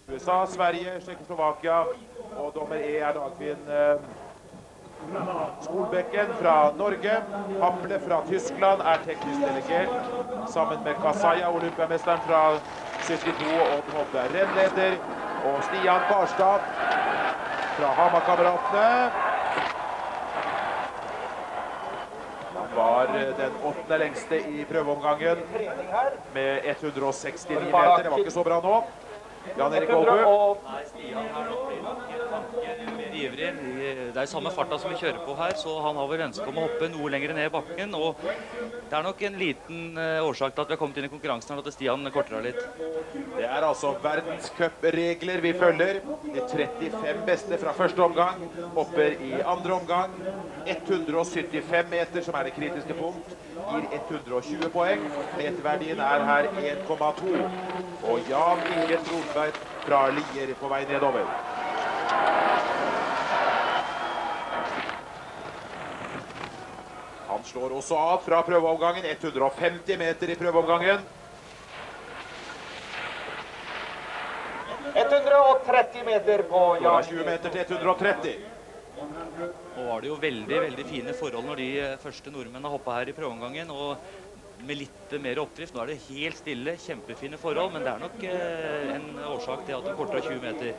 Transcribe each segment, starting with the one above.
USA, Sverige, Tsjekkoslovakia, og dommer E Dagfinn Skolbekken fra Norge. Haple fra Tyskland teknisk delegert, sammen med Kasaya, olympiamesteren fra 72, og Hodde rennleder, og Stian Barstad fra Hamar-kameratene. Han var den 8. lengste i prøveomgangen med 169 meter. Det var ikke så bra nå. Jan Erik Aalbu. Nei, Stian her nå blir nok mer ivrig. Det samme farta som vi kjører på her, så han har vel ønsket om å hoppe noe lenger ned i bakken. Og det nok en liten årsak til at vi har kommet inn i konkurransen her, at Stian korter av litt. Det altså verdenscupregler vi følger. De 35 beste fra første omgang hopper i andre omgang. 175 meter, som det kritiske punkt, gir 120 poeng. Meterverdien her 1,2. Og Jan Inge Trondtveit fra Lier på vei nedover. Han slår også av fra prøveomgangen. 150 meter i prøveomgangen. 130 meter på Jan. 20 meter til 130. Nå var det jo veldig fine forhold når de første nordmennene hoppet her i prøveomgangen, og med litt mer oppdrift. Nå det helt stille, kjempefine forhold, men det nok en årsak til at de korter av 20 meter.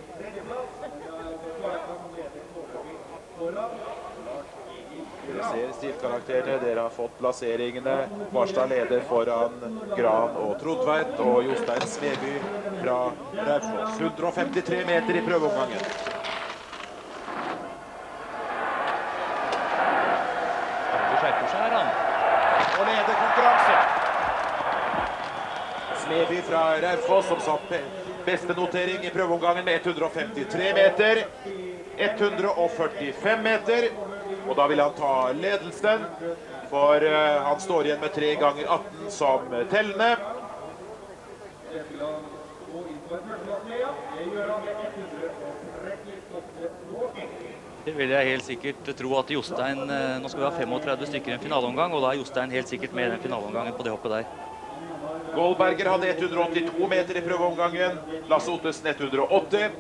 Dere ser stilkarakterene, dere har fått plasseringene. Barstad leder foran Gran og Trondtveit, og Jostein Smeby fra Raufoss. 153 meter i prøveomgangen. Og leder konkurransen. Smeby fra Raufoss, som satt beste notering i prøveomgangen med 153 meter. 145 meter. Og da vil han ta ledelsen, for han står igjen med 3 ganger 18 som tellende. Det vil jeg helt sikkert tro at Jostein, nå skal vi ha 35 stykker i en finaleomgang, og da Jostein helt sikkert med i den finaleomgangen på det hoppet der. Goldberger hadde 182 meter i prøveomgangen, Lasse Ottesen 180.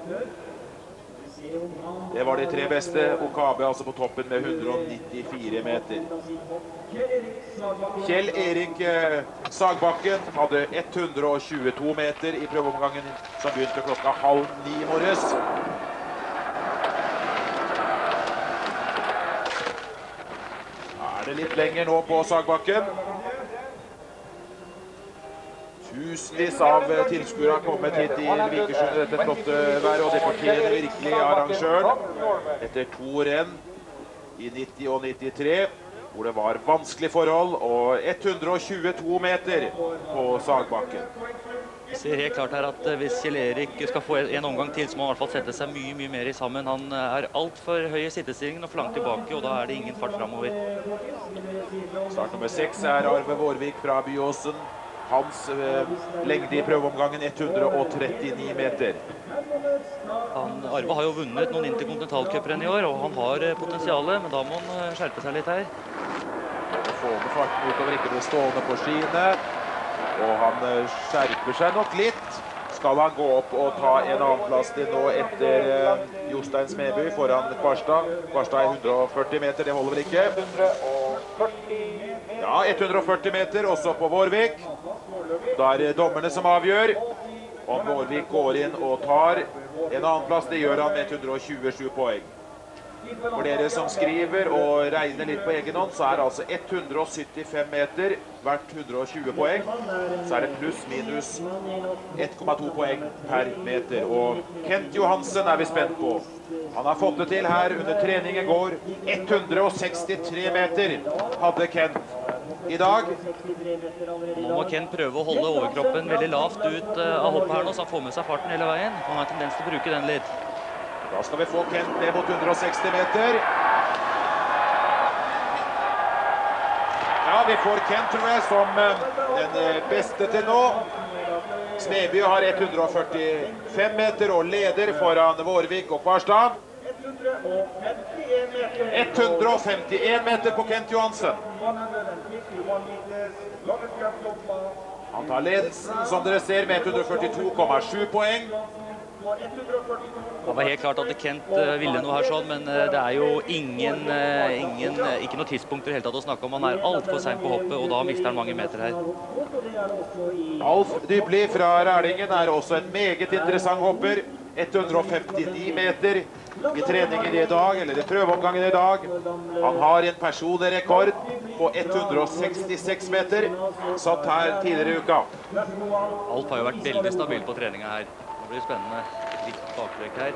Det var de 3 beste, Okabe altså på toppen med 194 meter. Kjell Erik Sagbakken hadde 122 meter i prøveomgangen, som begynte klokka 8:30 i morges. Det litt lenger nå på Sagbakken. Tusenvis av tilskuere har kommet hit i Vikersund i dette flotte været, og det fortjener virkelig arrangøren. Etter 2 renn i 90 og 93, hvor det var vanskelig forhold, og 122 meter på Sagbakken. Vi ser helt klart her at hvis Kjell Erik skal få en omgang til, så må han i hvert fall sette seg mye mer i sammen. Han alt for høy i sittestillingen og for langt tilbake, og da det ingen fart fremover. Start nummer 6 Arve Vårvik fra Byåsen. Hans lengde i prøveomgangen 139 meter. Arve har jo vunnet noen interkontinentalcuprenn i år, og han har potensialet, men da må han skjerpe seg litt her. Få med farten utover, ikke bli stående på skiene. Og han skjerper seg nok litt. Skal han gå opp og ta en annen plass til nå etter Jostein Smeby foran Barstad. Barstad 140 meter, det holder vel ikke. 140 Ja, 140 meter, også på Vårvik. Da det dommerne som avgjør. Om Vårvik går inn og tar en annen plass, det gjør han med 127 poeng. For dere som skriver og regner litt på egen hånd, så det altså 175 meter hvert 120 poeng. Så det pluss minus 1,2 poeng per meter. Og Kent Johansen vi spent på. Han har fått det til her under trening i går. 163 meter hadde Kent i dag. Nå må Kent prøve å holde overkroppen veldig lavt ut av hoppet her nå, så han får med seg farten hele veien. Han har tendens til å bruke den litt. Da skal vi få Kent ned mot 160 meter. Ja, vi får Kent, tror jeg, som den beste til nå. Smeby har 145 meter og leder foran Vårvik og Barstad. 151 meter på Kent Johansen. Han tar ledelsen, som dere ser, med 142,7 poeng. Det var helt klart at Kent ville noe her sånn, men det er jo ikke noe tidspunkt i det hele tatt å snakke om. Han er alt for sent på hoppet, og da mister han mange meter her. Alf Dybli fra Rælingen er også en meget interessant hopper. 159 meter i treningen i dag, eller i prøveomgangen i dag. Han har en personlig rekord på 166 meter, satt her tidligere i uka. Alf har jo vært veldig stabil på treninga her. Det blir spennende. Litt baktrekk her.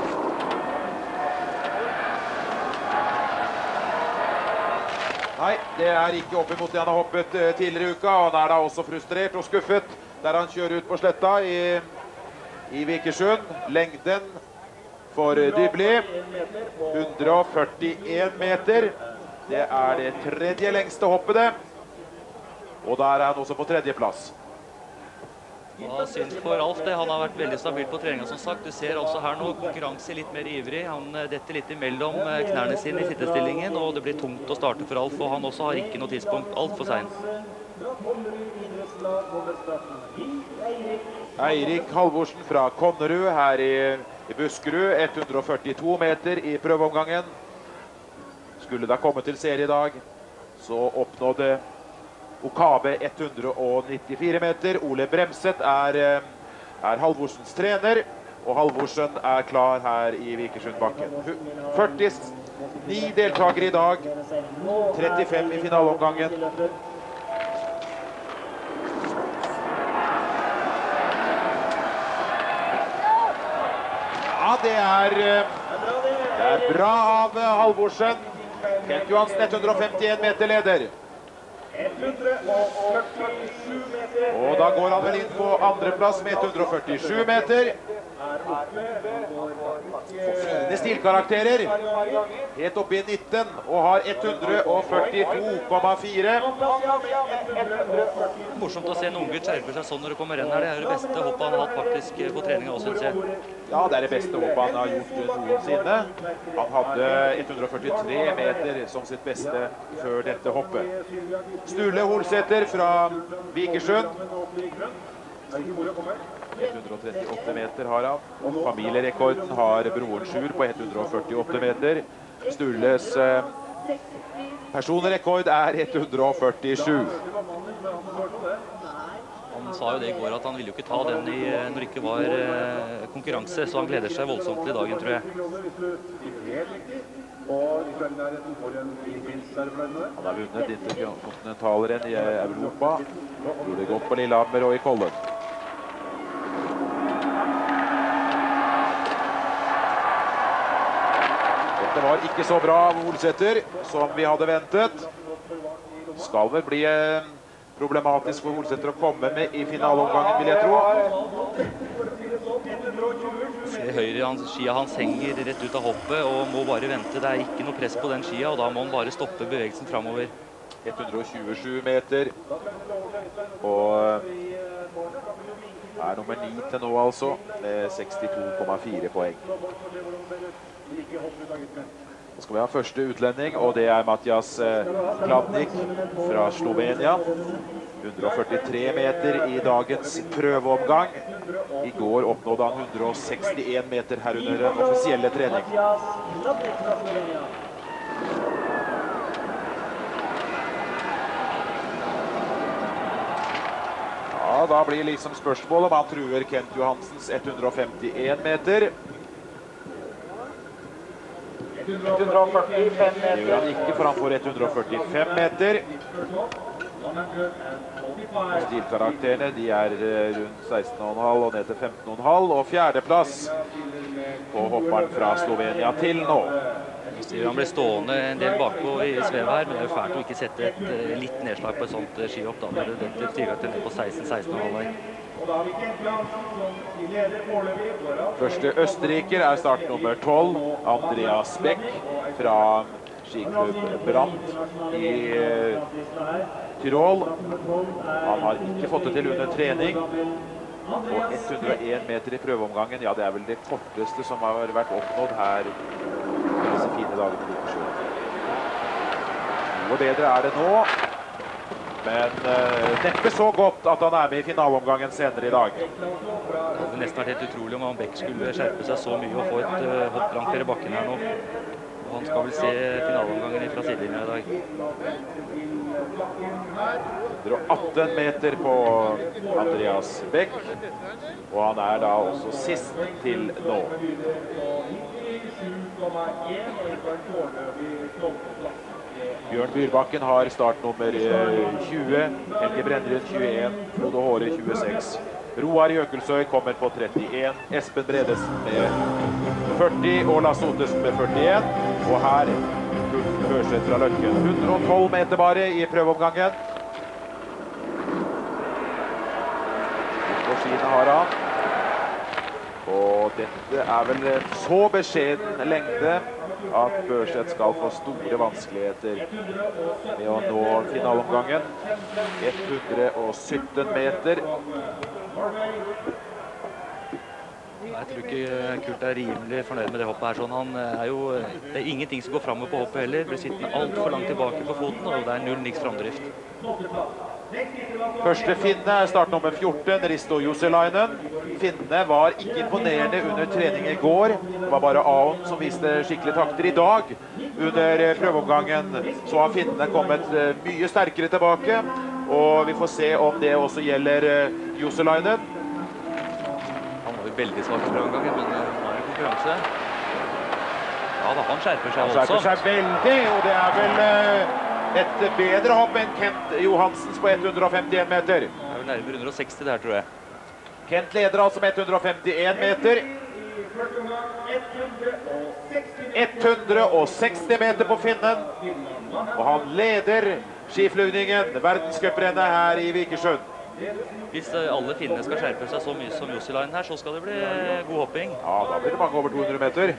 Nei, det er ikke opp imot det han har hoppet tidligere i uka. Han er da også frustrert og skuffet der han kjører ut på sletta i Vikersund. Lengden for Dybli 141 meter. Det er det tredje lengste hoppet det. Og der er han også på tredje plass. Ja, synd for Alf det. Han har vært veldig stabil på treninga, som sagt. Du ser også her nå konkurranse litt mer ivrig. Han detter litt imellom knærne sine i sittestillingen, og det blir tungt å starte for Alf. Og han også har ikke noe tidspunkt. Alt for sent. Eirik Halvorsen fra Konnerud her i Buskerud. 142 meter i prøveomgangen. Skulle da komme til serie i dag, så oppnådde Okabe 194 meter. Ole Bremset er Halvorsens trener, og Halvorsen er klar her i Vikersundbakken. 49 deltakere i dag, 35 i finaleomgangen. Ja, det er bra av Halvorsen. Kent Johansen 151 meter leder. Og da går han vel inn på andreplass med 147 meter. Fine stilkarakterer. Helt oppe i 19 og har 142,4. Morsomt å se en unge skjerper seg sånn når det kommer renn her. Det er det beste hoppet han har hatt faktisk på treninga også, synes jeg. Ja, det er det beste hoppet han har gjort noensinne. Han hadde 143 meter som sitt beste før dette hoppet. Sturle Holsæter fra Vikersund. 138 meter har han. Familierekorden har broren Sjur på 148 meter. Sturles personrekord er 147. Han sa jo det i går at han ville jo ikke ta den når det ikke var konkurranse, så han gleder seg voldsomt til dagen, tror jeg. Han har vunnet interkontinentalrenn i Europa. Gjorde det godt på Lillehammer og i Kollen. Dette var ikke så bra av Holsæter som vi hadde ventet. Skal vel bli problematisk for Holsæter å komme med i finaleomgangen, vil jeg tro. Se høyre, skia hans henger rett ut av hoppet og må bare vente. Det er ikke noe press på den skia, og da må han bare stoppe bevegelsen fremover. 127 meter. Og er nummer 9 til nå altså, med 62,4 poeng. Så skal vi ha første utlending, og det er Matjas Kladnik fra Slovenia. 143 meter i dagens prøveomgang. I går oppnådde han 161 meter her under den offisielle trening. Ja, da blir liksom spørsmålet om han truer Kent Johansens 151 meter. 145 meter. Det gjør han ikke, for han får 145 meter. Stilkarakterene, de er rundt 16,5 og ned til 15,5. Og fjerdeplass på hopperen fra Slovenia til nå. Han ble stående en del bakpå i svev her, men det er jo fælt å ikke sette et litt nedslag på et sånt skihopp. Da blir det stilkarakter ned på 16,5 her. Første østerriker er startnummer 12, Andreas Beck fra skiklubb Brandt i Tyrol. Han har ikke fått det til under trening. Og 101 meter i prøveomgangen, ja, det er vel det korteste som har vært oppnådd her disse fine dagene. Noe bedre er det nå. Men neppe så godt at han er med i finaleomgangen senere i dag. Det hadde nesten vært helt utrolig om Beck skulle skjerpe seg så mye og få et hopp langt ned i bakken her nå. Og han skal vel se finaleomgangen fra sidelinja i dag. 118 meter på Andreas Beck, og han er da også sist til nå. Bjørn Byrbakken har startnummer 20, Helge Brennerud 21, Frode Håre 26. Roar Jøkelsøy kommer på 31, Espen Bredesen med 40 og Lasse Ottesen med 41. Og her Kurt Børseth fra Løkken. 112 meter bare i prøveomgangen. På skiene har han. Og dette er vel så beskjeden lengde at Børseth skal få store vanskeligheter med å nå finaleomgangen. 117 meter. Jeg tror ikke Kurt er rimelig fornøyd med det hoppet her. Sånn. Det er ingenting som går fremover på hoppet heller. Blir sittende alt for langt tilbake på foten, og det er null niks framdrift. Første finne er startnummer 14, Risto Joselainen. Finnene var ikke imponerende under trening i går. Det var bare Aon som viste skikkelig takter i dag. Under prøveomgangen så har finnene kommet mye sterkere tilbake. Og vi får se om det også gjelder Joselainen. Han var jo veldig svak i prøveomgangen, men nå er det konkurranse. Ja da, han skjerper seg også. Han skjerper seg veldig, og det er vel et bedre hopp enn Kent Johansens på 151 meter. Det er vel nærmere 160 der, tror jeg. Kent leder altså med 151 meter. 160 meter på finnen. Og han leder skiflygningen, verdenscuprennet her i Vikersund. Hvis alle finnene skal skjerpe seg så mye som Joselainen her, så skal det bli god hopping. Ja, da blir det mange over 200 meter.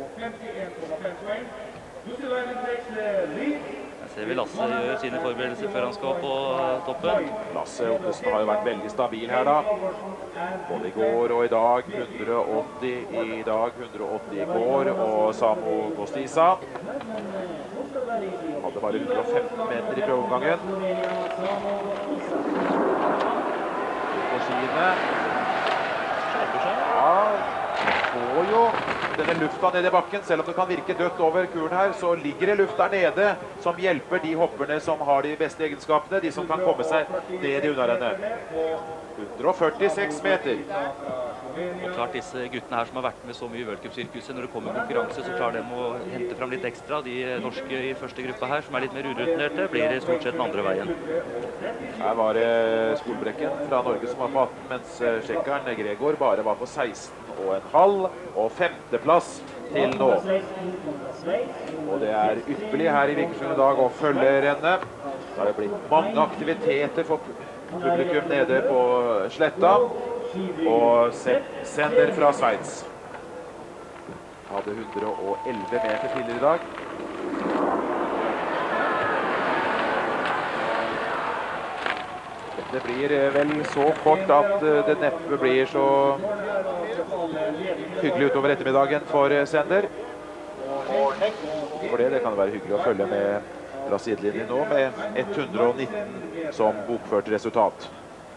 Jeg ser vi Lasse gjør sine forberedelser før han skal på toppen. Lasse Ottesen har jo vært veldig stabil her da. Både i går og i dag. 180 i dag, 180 i går. Og Samo Kostisa hadde bare 115 meter i prøveomgangen. På skiene. Ja, får jo denne lufta nede i bakken. Selv om det kan virke dødt over kuren her, så ligger det luft der nede som hjelper de hopperne som har de beste egenskapene, de som kan komme seg ned i unnarennet. 146 meter. Og klart disse guttene her som har vært med så mye i World Cup-sirkuset, når det kommer konkurranse, så klarer de å hente fram litt ekstra. De norske i første gruppa her, som er litt mer urutinerte, blir stort sett den andre veien. Her var det Skolbrekken fra Norge som var på 18, mens sjekkeren Gregor bare var på 16,5 og femteplass til nå. Og det er ypperlig her i Vikersund i dag å følge rennet. Det har blitt mange aktiviteter for publikum nede på Sletta. Og Sender fra Sveits hadde 111 meter tidligere i dag. Dette blir vel så kort at det neppe blir så hyggelig utover ettermiddagen for Sender. For det kan være hyggelig å følge med fra sidelinjen nå med 119 som bokført resultat.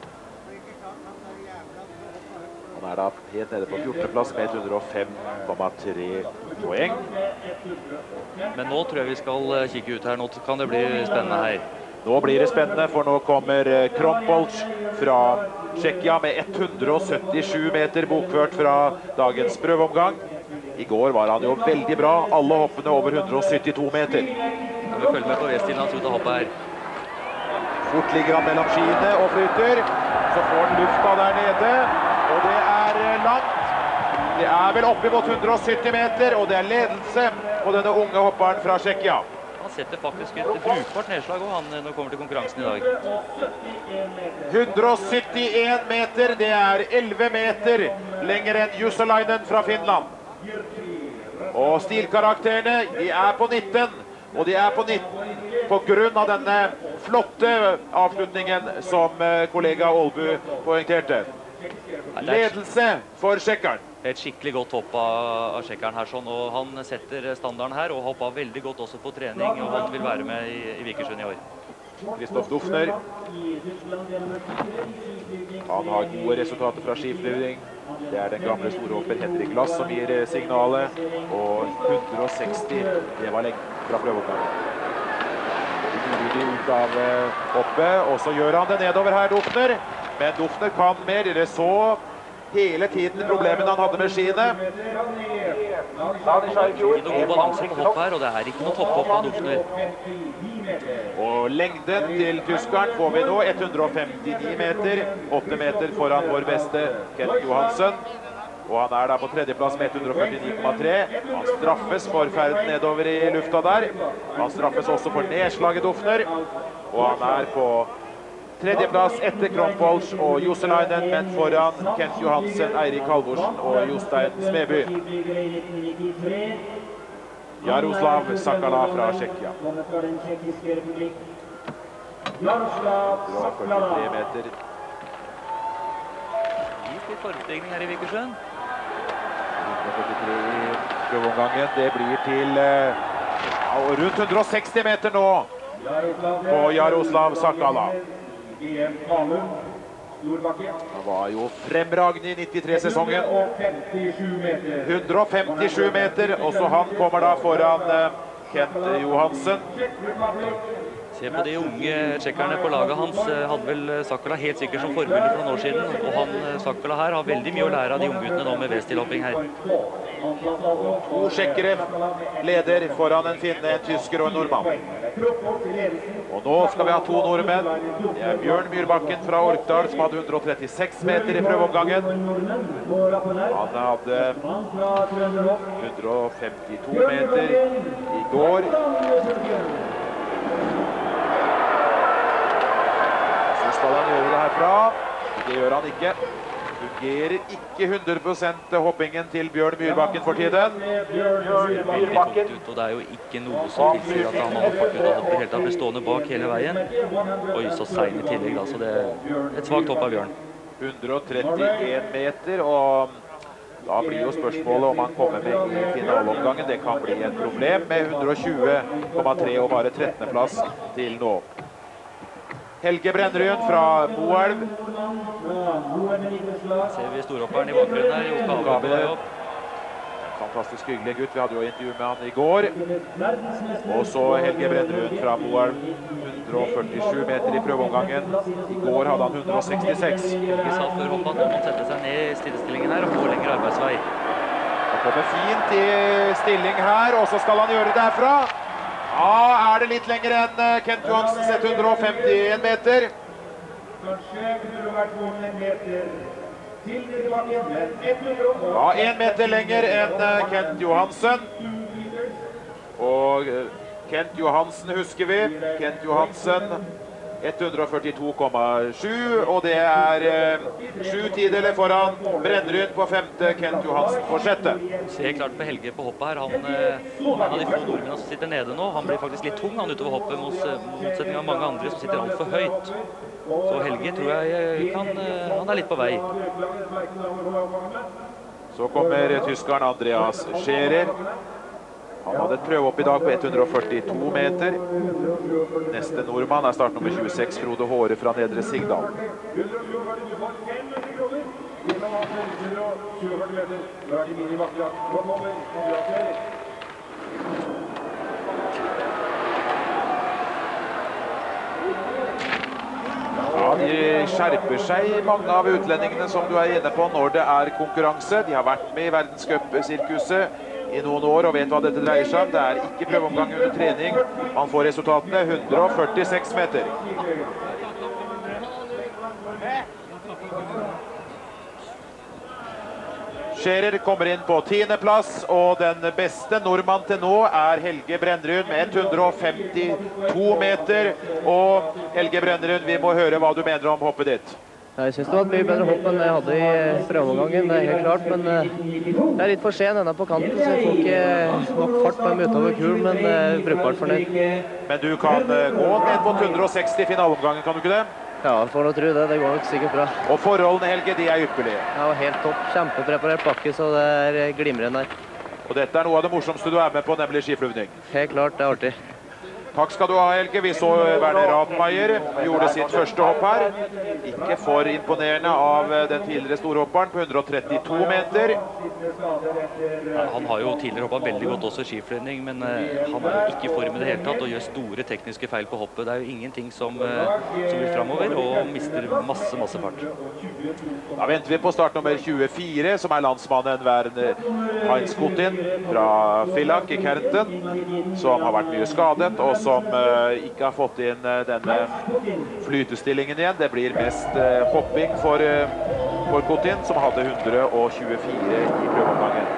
Han er da helt nede på 14. plass med 105,3 poeng. Men nå tror jeg vi skal kikke ut her. Nå kan det bli spennende her. Nå blir det spennende, for nå kommer Krompolch fra Tsjekkia med 177 meter bokført fra dagens prøveomgang. I går var han jo veldig bra. Alle hoppene over 172 meter. Kan vi følge med på Vestinen hans ut av hoppet her. Fort ligger han mellom skiene og flyter. Så får han lufta der nede. Og det er langt. Det er vel opp mot 170 meter, og det er ledelse på denne unge hopperen fra Tsjekkia. Han setter faktisk et brukbart nedslag også, han, når det kommer til konkurransen i dag. 171 meter, det er 11 meter lenger enn Joselainen fra Finland. Og stilkarakterene, de er på 19, og de er på 19 på grunn av denne flotte avslutningen som kollega Aalbu poengterte. Ledelse for sjekkeren. Et skikkelig godt hopp av sjekkeren her, sånn, og han setter standarden her, og hoppet veldig godt også på trening, og han vil være med i Vikersund i år. Kristoff Dufner. Han har gode resultater fra skiflyvning. Det er den gamle storhopper Henrik Lass som gir signalet. Og 160, det var lenge fra prøveoppgangen. Ut av hoppet, og så gjør han det nedover her, Dufner. Men Dufner kan mer. Dere så hele tiden problemene han hadde med skiene. Fin og god balanse på hopp her, og det er ikke noe topphopp av Dufner. Og lengden til tyskeren får vi nå 159 meter, 8 meter foran vår beste Kent Johansen. Og han er da på tredjeplass med 149,3. Han straffes for ferden nedover i lufta der. Han straffes også for nedslaget Dufner. Og han er på tredjeplass etter Kronpolsch og Joselainen, men foran Kent Johansen, Eirik Halvorsen og Jostein Smeby. Jaroslav Sakala fra Tsjekkia. 43 meter. Litt formstigning her i Vikersund. 143 i prøveomgangen. Det blir til rundt 160 meter nå på Jaroslav Sakala. Han var jo fremragende i 93-sesongen. 157 meter, også han kommer da foran Kent Johansen. Se på de unge tsjekkerne på laget hans. Hadde vel Sakala helt sikkert som forbilde for noen år siden. Og han, Sakala her, har veldig mye å lære av de ungguttene nå med V-stilhopping her. To tsjekkere leder foran en finne, en tysker og en nordmann. Og nå skal vi ha to nordmenn. Det er Bjørn Myrbakken fra Orkdal som hadde 136 meter i prøveomgangen. Han hadde 152 meter i går. Så skal han gjøre det herfra. Det gjør han ikke. Fungerer ikke 100% hoppingen til Bjørn Myrbakken for tiden. Og det er jo ikke noe som tilsier at han hadde fart ut av hoppet helt. Han ble stående bak hele veien. Oi, så sein i tillegg da, så det er et svagt hopp av Bjørn. 131 meter, og da blir jo spørsmålet om han kommer med i finaleomgangen. Det kan bli et problem med 120,3 og bare 13. plass til nå. Helge Brennryen fra Moelv. Ser vi storhopperen i bakgrunnen her, Jokke Alve på vei opp. Fantastisk hyggelig gutt, vi hadde jo intervju med han i går. Og så Helge Brennryen fra Moelv, 147 meter i prøveomgangen. I går hadde han 166. Helge sa før hoppet at nå må han sette seg ned i stillestillingen her og få lengre arbeidsvei. Han kommer fint i stilling her, og så skal han gjøre det herfra. Ja, er det litt lenger enn Kent Johansens 151 meter. Ja, 1 meter lenger enn Kent Johansen. Og Kent Johansen husker vi. Kent Johansen 142,7, og det er 7 tideler foran Brennryen på 5., Kent Johansen på 6. Se klart på Helge på hoppet her. Han en av de få nordmennene som sitter nede nå. Han blir faktisk litt tung han utover hoppet, motsetning av mange andre som sitter alt for høyt. Så Helge tror jeg han er litt på vei. Så kommer tyskeren Andreas Scherer. Han hadde et prøveopp i dag på 142 meter. Neste nordmann er startnummer 26, Frode Håre fra Nedre Sigdal. Ja, de skjerper seg, mange av utlendingene som du er inne på, når det er konkurranse. De har vært med i verdenscupsirkuset i noen år og vet hva dette dreier seg om. Det er ikke prøveomgang under trening. Man får resultatene 146 meter. Scherer kommer inn på 10. plass, og den beste nordmann til nå er Helge Brennryen med 152 meter. Og Helge Brennryen, vi må høre hva du mener om hoppet ditt. Jeg synes det var et mye bedre hopp enn jeg hadde i prøveomgangen, det er helt klart, men jeg er litt for sen enda på kanten, så jeg får ikke nok fart på dem utover kulen, men brukbart fornøyd. Men du kan gå ned på 160 i finaleomgangen, kan du ikke det? Ja, jeg får nå tro det, det går nok sikkert bra. Og forholdene, Helge, de er ypperlige. Ja, helt topp, kjempepreparert bakke, så det er glimrende her. Og dette er noe av det morsomste du er med på, nemlig skiflyvning. Helt klart, det er artig. Takk skal du ha, Helge. Vi så Werner Radmeier gjorde sitt første hopp her. Ikke for imponerende av den tidligere storhopperen på 132 meter. Ja, han har jo tidligere hoppet veldig godt også i skiflygning, men han er jo ikke i form i det hele tatt og gjør store tekniske feil på hoppet. Det er jo ingenting som vil fremover og mister masse fart. Da venter vi på start nummer 24, som er landsmannen Werner Heinz-Kotin fra Villach i Kärnten, som har vært mye skadet og som ikke har fått inn denne flytestillingen igjen. Det blir mest hopping for Kotin, som hadde 124 i prøveomgangen.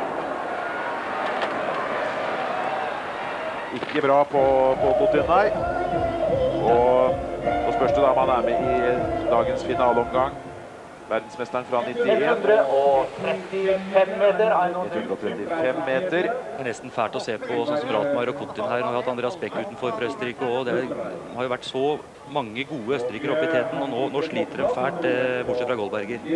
Ikke bra på Kotin, nei. Og så spørs det da om han er med i dagens finaleomgang. Verdensmesteren fra 91. 135 meter. 135 meter. Det er nesten fælt å se på, sånn som Radmeier og Kotin her. Nå har vi hatt Andreas Beck utenfor fra Østerrike også. Det har jo vært så mange gode østerrikere oppe i teten, og nå sliter de fælt, bortsett fra Goldberger.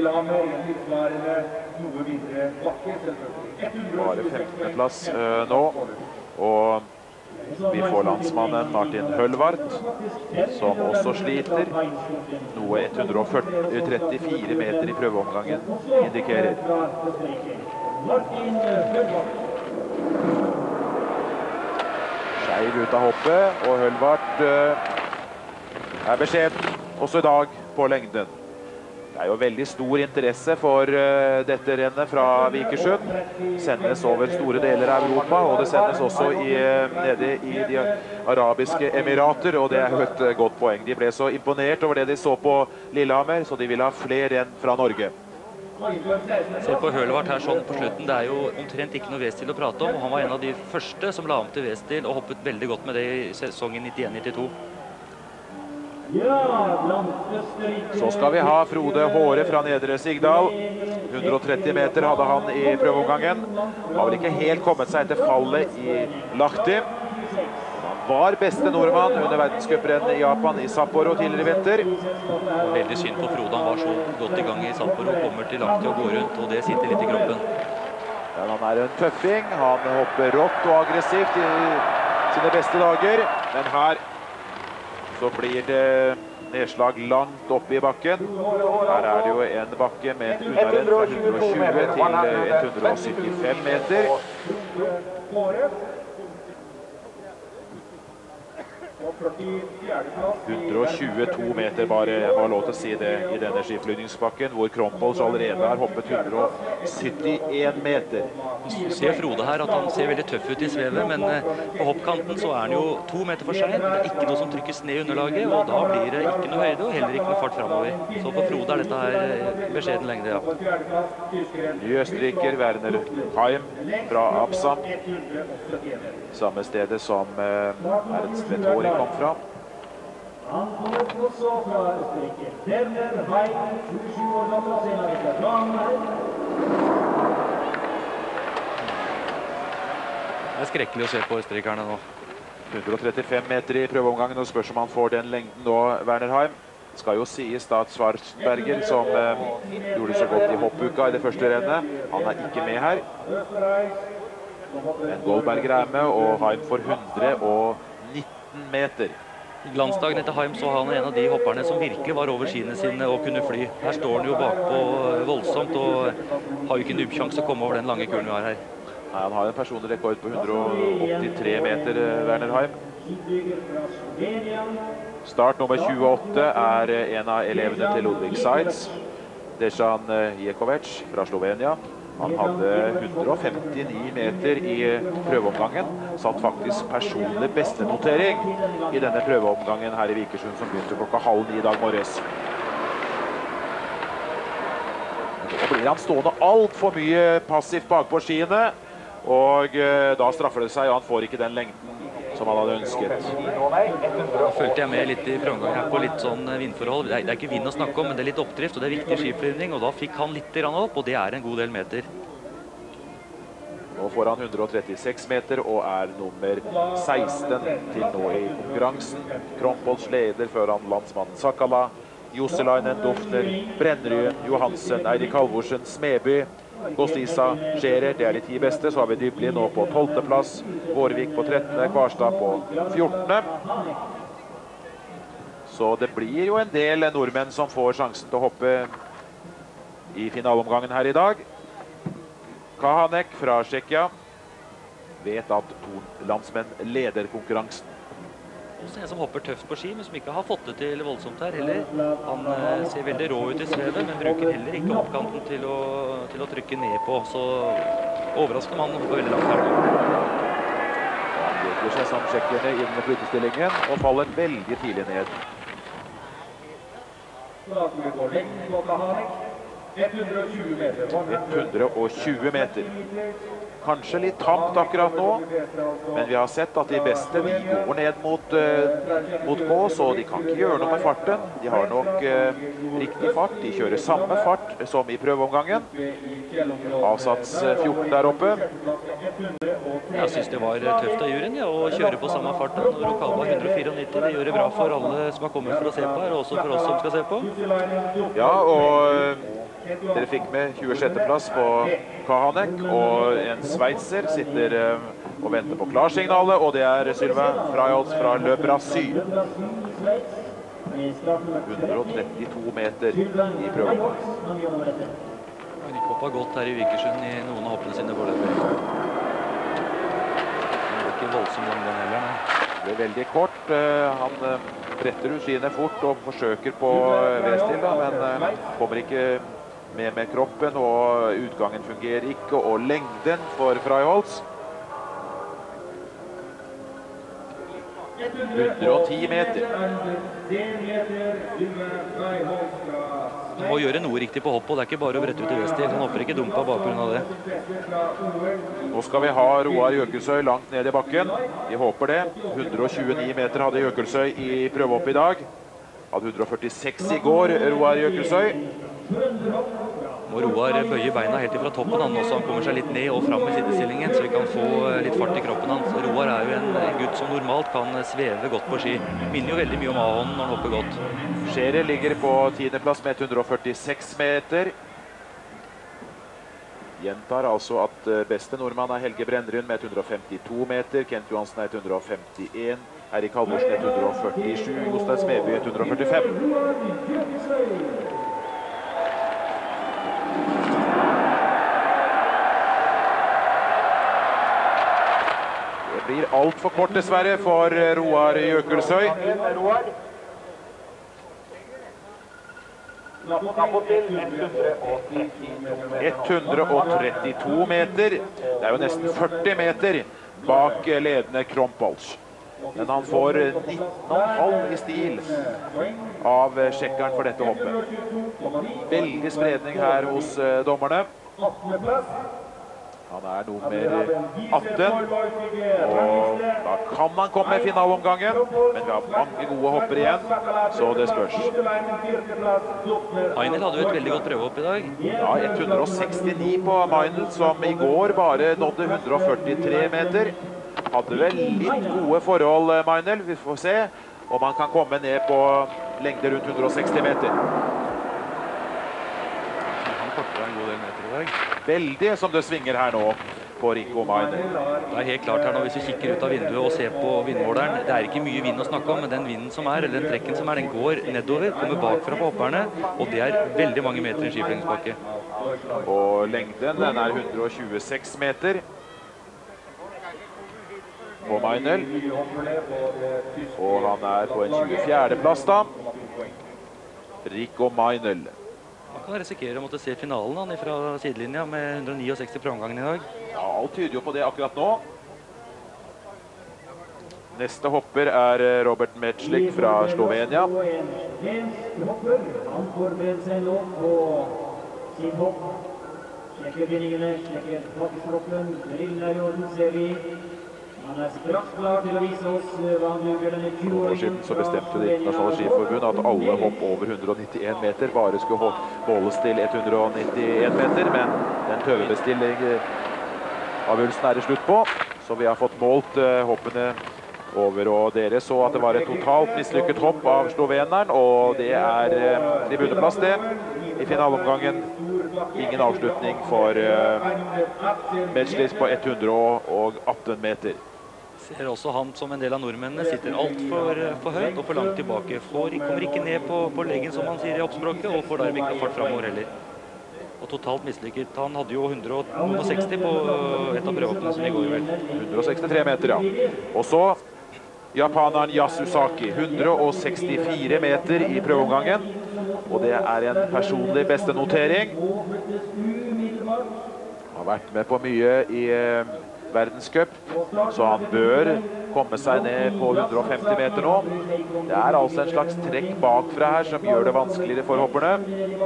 Bare 15. plass nå, og vi får landsmannen Martin Hølvart, som også sliter, noe 134 meter i prøveomgangen indikerer. Skeiv ut av hoppet, og Hølvart er beskjeden også i dag på lengden. Det er jo veldig stor interesse for dette rennet fra Vikersund. Sendes over store deler av Europa, og det sendes også nede i de arabiske emirater, og det er jo et godt poeng. De ble så imponert over det de så på Lillehammer, så de vil ha flere renn fra Norge. Se på Hølvart her sånn på slutten, det er jo omtrent ikke noe V-stil å prate om, og han var en av de første som la om til V-stil og hoppet veldig godt med det i sesongen 91-92. Så skal vi ha Frode Håre fra Nedre Sigdal. 130 meter hadde han i prøveomgangen. Har vel ikke helt kommet seg etter fallet i Lahti. Han var beste nordmann under verdenscuprennet i Japan i Sapporo tidligere i vinter. Veldig synd på Frode, han var så godt i gang i Sapporo, kommer til Lahti og går rundt, og det sitter litt i kroppen. Ja, han er en tøffing, han hopper rått og aggressivt i sine beste dager, men her så blir det nedslag langt opp i bakken. Her er det jo en bakke med en unnarenn fra 120 til 175 meter. 122 meter bare, jeg må ha lov til å si det, i denne skiflygningsbakken, hvor Krompols allerede har hoppet 171 meter. Du ser Frode her at han ser veldig tøff ut i svevet, men på hoppkanten så er han jo 2 meter for sent. Det er ikke noe som trykkes ned i underlaget, og da blir det ikke noe høyde og heller ikke noe fart fremover. Så for Frode er dette her beskjeden lengde, ja. Ny østerriker, Werner Heim fra Absam. Samme stedet som Ernst Vettori kom fra. Det er skrekkelig å se på østerrikerne nå. 135 meter i prøveomgangen, og spørs om han får den lengden nå, Werner Heim. Det skal jo sies da at Schwarzberger, som gjorde så godt i hoppuka i det første rennet, han er ikke med her. Men Goldberger er med, og Heim får 119 meter. I glansdagen etter Heim så han en av de hopperne som virkelig var over skiene sine og kunne fly. Her står han jo bakpå voldsomt og har jo ikke nubbsjanse å komme over den lange kulen vi har her. Nei, han har en personlig rekord på 183 meter, Werner Heim. Start nummer 28 er en av elevene til Ludvig Seitz, Dejan Jekovic fra Slovenia. Han hadde 159 meter i prøveomgangen, satt faktisk personlig bestenotering i denne prøveomgangen her i Vikersund, som begynte klokka 8:30 i dag morges. Nå blir han stående alt for mye passivt bak på skiene, og da straffer det seg, og han får ikke den lengden som han hadde ønsket. Da følte jeg med litt i prøveomgang her på litt sånn vindforhold. Det er ikke vind å snakke om, men det er litt oppdrift, og det er viktig skiflygning, og da fikk han litt opp, og det er en god del meter. Nå får han 136 meter og er nummer 16 til nå i konkurransen. Krompols leder før han landsmannen Sakala, Joselainen, Dufner, Brennerød, Johansen, Eirik Halvorsen, Smeby, Kostisa, Scherer, det er de 10 beste. Så har vi Dybli nå på 12. plass, Vårvik på 13., Kvarstad på 14. Så det blir jo en del nordmenn som får sjansen til å hoppe i finaleomgangen her i dag. Kahanek fra Tsjekkia vet at 2 landsmenn leder konkurransen. Også en som hopper tøft på ski, men som ikke har fått det til voldsomt her heller. Han ser veldig rå ut i svevet, men bruker heller ikke oppkanten til å trykke ned på. Så overraskende mann hopper veldig langt her nå. Han gjør seg som tsjekkerne inn i flytestillingen og faller veldig tidlig ned. 120 meter. Kanskje litt tamt akkurat nå, men vi har sett at de beste de går ned mot gås, og de kan ikke gjøre noe med farten. De har nok riktig fart, de kjører samme fart som i prøveomgangen. Avsats 14 der oppe. Jeg synes det var tøft av juryen å kjøre på samme fart. Rokaba 194, det gjør det bra for alle som har kommet for å se på her, og også for oss som skal se på. Ja, og dere fikk med 26. plass på Kahanek, og en sveitser sitter og venter på klarsignalet, og det er Sylvain Fraiholz fra Le Brassy. 132 meter i prøven. Han gikk opp godt her i Vikersund i noen av hoppene sine foreløpig. Han går ikke voldsomt lang den heller, nei. Det er veldig kort. Han bretter ut skiene fort og forsøker på V-stil, men kommer ikke med kroppen, og utgangen fungerer ikke, og lengden for Fraiholz. 110 meter. Han må gjøre noe riktig på hoppet, og det er ikke bare å brette ut i V-stil. Han hopper ikke dumpa bare på grunn av det. Nå skal vi ha Roar Jøkelsøy langt ned i bakken. Vi håper det. 129 meter hadde Jøkelsøy i prøvehopp i dag. Hadde 146 i går, Roar Jøkelsøy. Må Roar bøye beina helt ifra toppen han også. Han kommer seg litt ned og fram i sidestillingen, så vi kan få litt fart i kroppen hans. Roar er jo en gutt som normalt kan sveve godt på ski. Minner jo veldig mye om Ahon når han hopper godt. Scherer ligger på 10. plass med 146 meter. Gjentar altså at beste nordmann er Helge Brennrud med 152 meter. Kent Johansen er 151. Erik Halvorsen 147. Jostein Smeby 145. Det blir alt for kort dessverre for Roar Jøkelsøy. 132 meter. Det er jo nesten 40 meter bak ledende Krompolz. Men han får 19,5 i stil av sjekkeren for dette hoppet. Veldig spredning her hos dommerne. Han er nummer 18, og da kan han komme i finaleomgangen, men vi har mange gode hopper igjen, så det spørs. Meinel hadde jo et veldig godt prøvehopp i dag. Ja, 169 på Meinel, som i går bare nådde 143 meter. Hadde vel litt gode forhold, Meinel, vi får se om han kan komme ned på lengde rundt 160 meter. Han korter en god del meter i dag. Veldig som det svinger her nå på Rico Meinel. Det er helt klart her nå, hvis vi kikker ut av vinduet og ser på vindmåleren, det er ikke mye vind å snakke om, men den vinden som er, eller den trekken som er, den går nedover, kommer bakfra på hopperne, og det er veldig mange meter i en skiflygingsbakke. Og lengden, den er 126 meter på Meinel. Og han er på en 24. plass da. Rico Meinel. Han kan risikere å måtte se finalen han fra sidelinja med 169 på omgangen i dag. Ja, alt tyder jo på det akkurat nå. Neste hopper er Robert Mečlik fra Slovenia. Han forbereder seg nå på sin hopp. Sjekker bindingene, sjekker bakkestroppen. Brillene i orden, ser vi. Han er straks klar til å vise oss hva han duger denne 20-åringen. For siden så bestemte Det internasjonale skiforbund at alle hopp over 191 meter bare skulle måles til 191 meter, men den tøvebestilling-avgjørelsen er det slutt på, så vi har fått målt hoppene over, og dere så at det var et totalt mislykket hopp av sloveneren, og det er tribuneplass det i finaleomgangen. ingen avslutning for Medžlis på 118 meter. Ser også han som en del av nordmennene sitter alt for høyt og for langt tilbake. Kommer ikke ned på leggen, som man sier i hoppspråket, og får dermed ikke noe fart fremover heller. Og totalt mislykket. Han hadde jo 160 på et av prøvehoppene som i går vel. 163 meter, ja. Og så japaneren Yasusaki, 164 meter i prøveomgangen. Og det er en personlig beste notering. Har vært med på mye i verdenscup, så han bør komme seg ned på 150 meter nå. Det er altså en slags trekk bakfra her som gjør det vanskeligere for hopperne.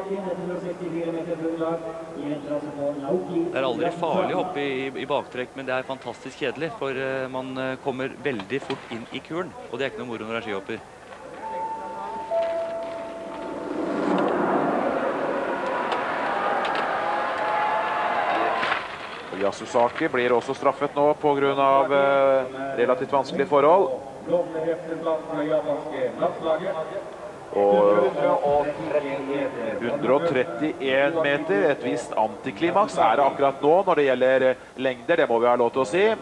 Det er aldri farlig å hoppe i baktrekk, men det er fantastisk kjedelig, for man kommer veldig fort inn i kuren, og det er ikke noe moro når det er skihopper. Yasusaki blir også straffet nå på grunn av relativt vanskelige forhold. Og 131 meter, et visst antiklimaks er det akkurat nå når det gjelder lengder, det må vi ha lov til å si.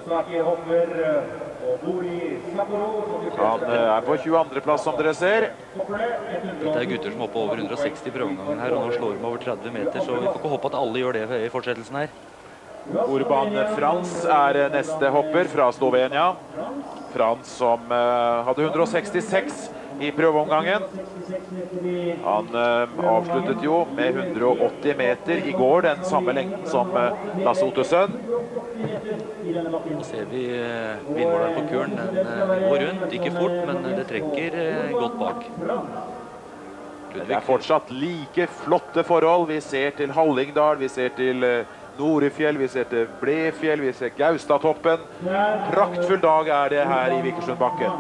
Han er på 22. plass, som dere ser. Dette er gutter som hopper over 160 prøveomgangen her, og nå slår de over 30 meter, så vi får ikke håpe at alle gjør det i fortsettelsen her. Urban Frans er neste hopper fra Slovenia. Frans som hadde 166 i prøveomgangen. Han avsluttet jo med 180 meter i går, den samme lengden som Lasse Ottesen. Nå ser vi vindmåleren på kuren, den går rundt, ikke fort, men det trekker godt bak. Det er fortsatt like flotte forhold. Vi ser til Hallingdal, vi ser til Norefjell, vi ser til Blefjell, vi ser Gaustatoppen. Praktfull dag er det her i Vikersundbakken.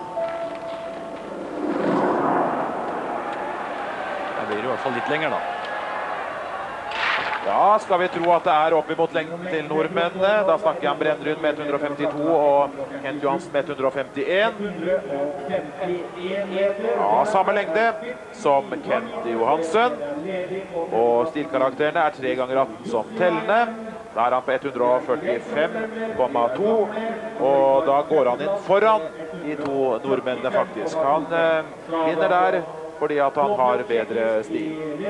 Det blir i hvert fall litt lenger da. Ja, skal vi tro at det er opp imot lengden til nordmennene. Da snakker jeg om Brennrud med 152 og Kent Johansen med 151. Ja, samme lengde som Kent Johansen. Og stilkarakterene er 3 ganger 18 som tellende. Da er han på 145,2. Og da går han inn foran de to nordmennene faktisk. Han vinner der fordi at han har bedre stil.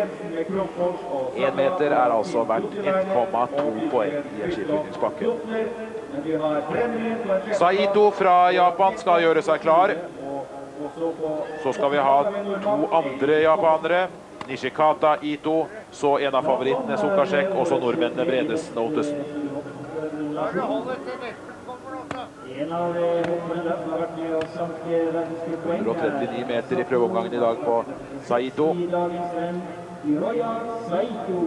1 meter er altså verdt 1,2 poeng i en skiflyvningsbakke. Saito fra Japan skal gjøre seg klar. Så skal vi ha 2 andre japanere. Nishikata, Ito, så en av favorittene Sukasek, og så nordmennene Bredesen og Ottesen. En av hopperne der som har vært med og sanket verdenscuppoeng. 139 meter i prøveomgangen i dag på Saito. I dagens renn, Hiroya Saito.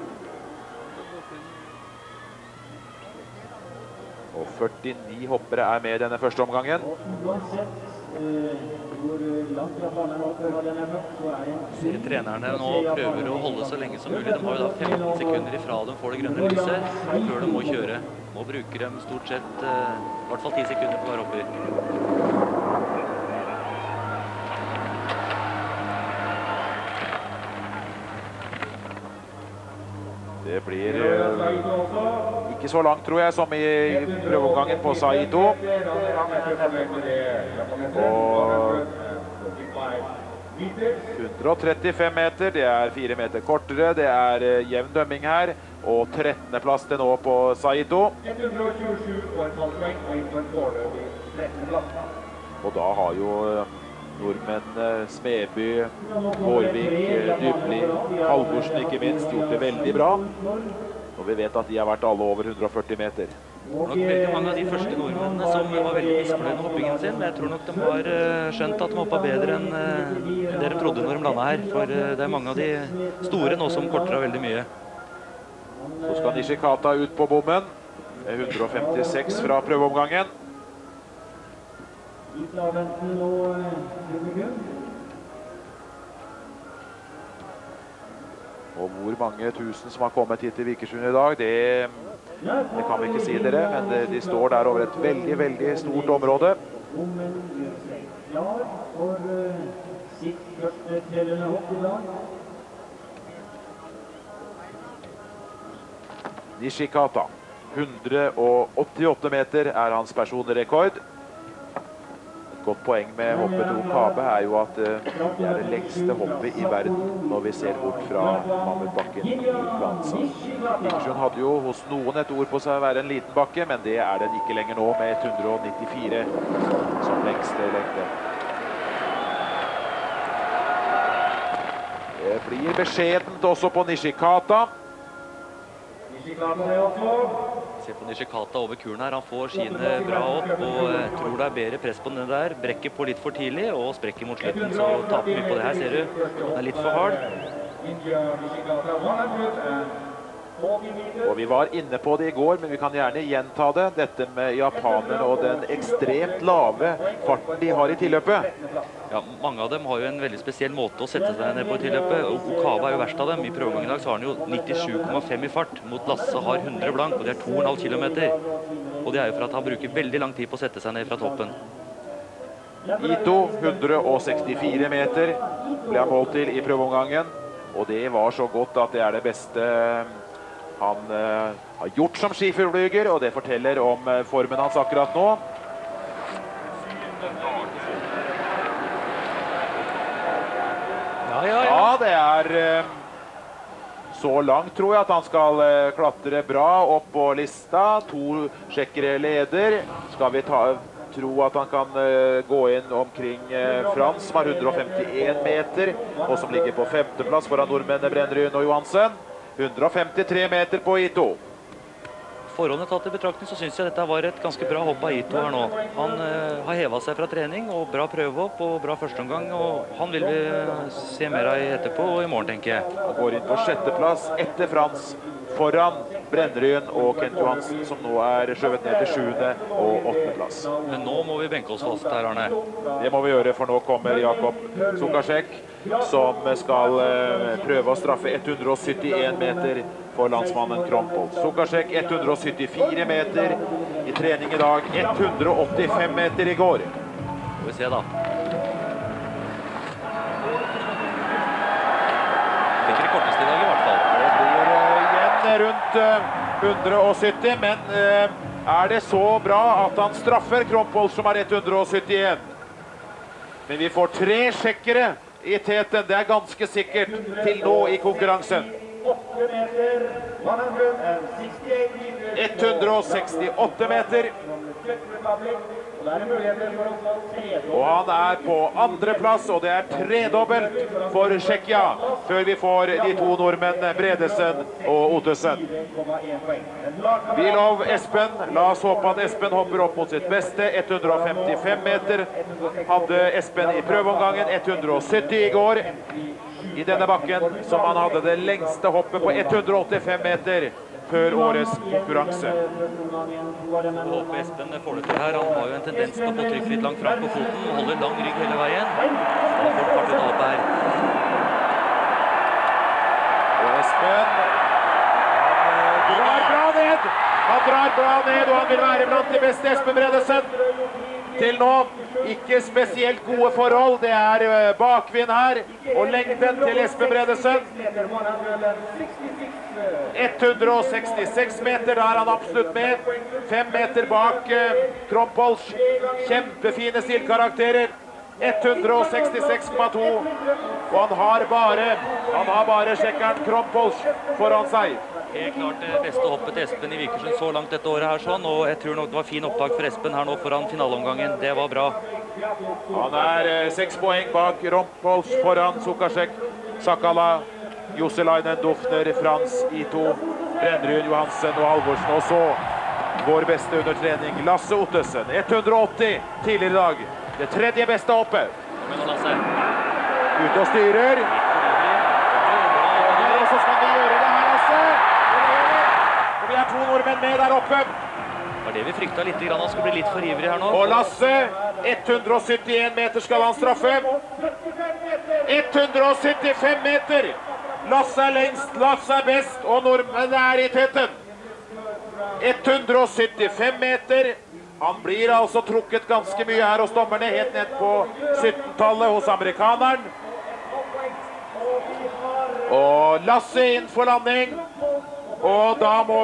Og 49 hoppere er med i denne første omgangen. Og uansett hvor langt japanerne hopper av denne møtt, så er en... Trenerne nå prøver å holde så lenge som mulig. De har jo da 15 sekunder ifra de får det grønne lyset før de må kjøre. Nå bruker de stort sett i hvert fall 10 sekunder på hver hopper. Det blir ikke så langt, tror jeg, som i prøveomgangen på Saito. Og 135 meter, det er 4 meter kortere, det er jevn dømming her, og 13. plass til nå på Saito. 127 og et halvt poeng, og inn på en foreløpig 13. plass. Og da har jo nordmennene Smeby, Gårdvik, Dybli, Halvorsen ikke minst gjort det veldig bra. Og vi vet at de har vært alle over 140 meter. Det var nok veldig mange av de første nordmennene som var veldig misfornøyd med hoppingen sin, men jeg tror nok de har skjønt at de hoppet bedre enn det de trodde når de landet her, for det er mange av de store nå som korter av veldig mye. Så skal Nishikata ut på bommen, 156 fra prøveomgangen. Og hvor mange tusen som har kommet hit til Vikersund i dag, det kan vi ikke si dere, men de står der over et veldig, veldig stort område. Klar for sitt første tellende hopp i dag. Nishikata. 188 meter er hans personrekord. Et godt poeng med hoppet til Okabe er jo at det er det lengste hoppet i verden når vi ser bort fra Mammutbakken i Planica. Vikersund hadde jo hos noen et ord på seg å være en liten bakke, men det er den ikke lenger nå med 194 som lengste lengde. Det blir beskjedent også på Nishikata. Se på Nishikata over kuren her, han får skiene bra opp, og tror det er bedre press på den der. Brekker på litt for tidlig, og sprekker mot slutten, så taper mye på det her, ser du. Den er litt for hard. Og vi var inne på det i går, men vi kan gjerne gjenta det. Dette med japanerne og den ekstremt lave farten de har i tilløpet. Ja, mange av dem har jo en veldig spesiell måte å sette seg ned på i tilløpet. Okabe er jo verst av dem. I prøvegangen i dag så har han jo 97,5 i fart, mot Lasse har 100 blank, og det er 2,5 kilometer. Og det er jo for at han bruker veldig lang tid på å sette seg ned fra toppen. Ito, 164 meter, ble han målt til i prøveomgangen. Og det var så godt at det er det beste han har gjort som skiflyger, og det forteller om formen hans akkurat nå. Ja, det er så langt, tror jeg, at han skal klatre bra opp på lista. 2 sjekkere leder. Skal vi tro at han kan gå inn omkring Frans, som har 151 meter, og som ligger på 5. plass foran nordmennene Brennerud og Johansen. 153 meter på Ito. Forholdene tatt i betraktning, så synes jeg dette var et ganske bra hopp av Ito her nå. Han har hevet seg fra trening, og bra prøvehopp, og bra førsteomgang, og han vil vi se mer av etterpå, og i morgen, tenker jeg. Han går inn på 6. plass etter Frans, foran Brennerud og Kent Johansen, som nå er skjøvet ned til 7. og 8. plass. Men nå må vi benke oss fast her, Arne. Det må vi gjøre, for nå kommer Jakob Sukasek, som skal prøve å straffe 171 meter for landsmannen Krompol. Sukasek 174 meter i trening i dag, 185 meter i går. Får vi se da. Det er ikke det korteste i dag i hvert fall. Det blir igjen rundt 170, men er det så bra at han straffer Krompol, som er 171? Men vi får 3 sjekkere i teten, det er ganske sikkert til nå i konkurransen. 168 meter. Og han er på 2. plass, og det er tredobbelt for Tsjekkia, før vi får de 2 nordmennene Bredesen og Ottesen. Bilov Espen, la oss håpe at Espen hopper opp mot sitt beste. 155 meter hadde Espen i prøveomgangen, 170 i går i denne bakken, som han hadde det lengste hoppet på 185 meter før årets konkurranse. Jeg håper Espen får det til her. Han har jo en tendens til å få trykk litt langt frem på foten, holder lang rygg hele veien. Da får han fart ut av hoppet her. Og Espen, han drar bra ned. Han drar bra ned, og han vil være blant de beste. Espen Bredesen. Til nå ikke spesielt gode forhold. Det er bakvind her, og lengden til Espen Bredesen. 166 meter, da er han absolutt med. 5 meter bak Krompols. Kjempefine stilkarakterer. 166,2. Og han har bare sjekkeren Krompols foran seg. Helt klart det beste hoppet til Espen i Vikersund så langt dette året her sånn, og jeg tror nok det var fin opptak for Espen her nå foran finaleomgangen. Det var bra. Han er 6 poeng bak Krompols foran Sukasek, Sakala, Joselainen, Dufner, Frans, Ito, Brennerud, Johansen og Halvorsen. Og så vår beste under trening, Lasse Ottesen. 180 tidligere i dag. Det 3. beste hoppet. Men Lasse. Ute og styrer. Og så skal vi gjøre det her, Lasse. Og vi er 2 nordmenn med der oppe. Det var det vi frykta litt, han skulle bli litt for ivrig her nå. Og Lasse, 171 meter skal han straffe. 175 meter. Lasse er lengst, Lasse er best, og nordmenn er i teten. 175 meter. Han blir altså trukket ganske mye her hos dommerne, helt ned på 17-tallet hos amerikaneren. Og Lasse inn for landing. Og da må